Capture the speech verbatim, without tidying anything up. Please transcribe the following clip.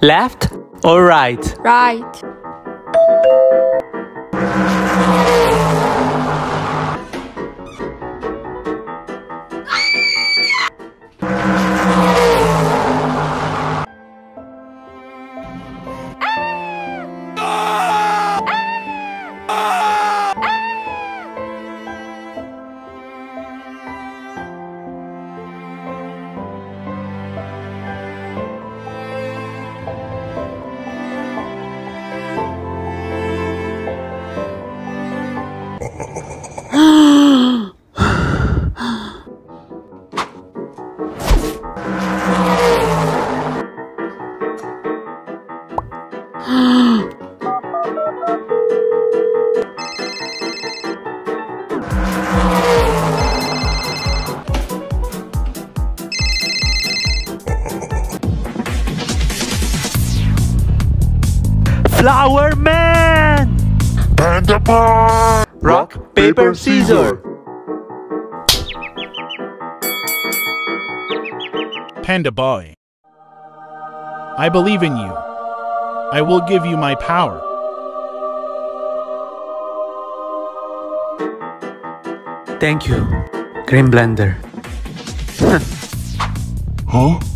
Left or right? Right. Flower Man! Panda Boi! Rock, paper, scissors! Panda Boi, I believe in you. I will give you my power. Thank you, Green Blender. Huh?